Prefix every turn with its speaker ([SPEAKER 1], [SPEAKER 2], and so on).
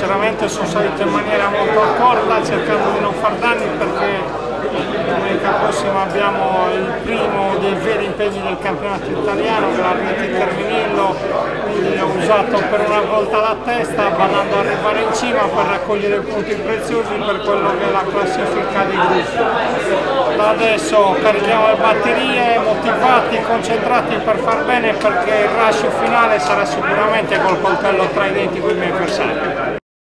[SPEAKER 1] Sinceramente sono salito in maniera molto accorta cercando di non far danni, perché domenica prossima abbiamo il primo dei veri impegni del campionato italiano, che è l'Arneti Terminillo, quindi ho usato per una volta la testa, badando ad arrivare in cima per raccogliere punti preziosi per quello che è la classifica di gruppo. Da adesso carichiamo le batterie, motivati, concentrati per far bene, perché il rush finale sarà sicuramente col coltello tra i denti con i miei avversari.